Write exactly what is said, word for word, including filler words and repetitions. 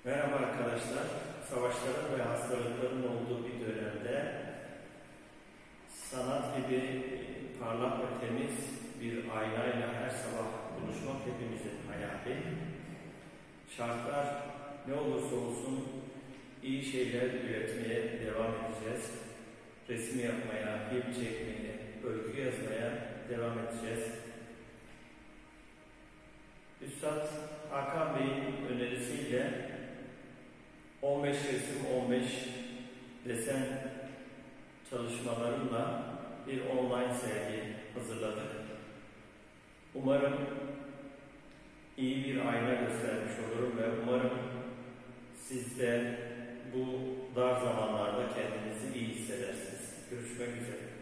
Merhaba arkadaşlar. Savaşların ve hastalıkların olduğu bir dönemde sanat gibi parlak ve temiz bir aynayla her sabah buluşmak hepimizin hayali. Şartlar ne olursa olsun iyi şeyler üretmeye devam edeceğiz. Resim yapmaya, film çekmeye, öykü yazmaya devam edeceğiz. Üstad Hakan Bey'in önerisiyle on beş resim, on beş desen çalışmalarımla bir online sergi hazırladık. Umarım iyi bir ayna göstermiş olurum ve umarım siz de bu dar zamanlarda kendinizi iyi hissedersiniz. Görüşmek üzere.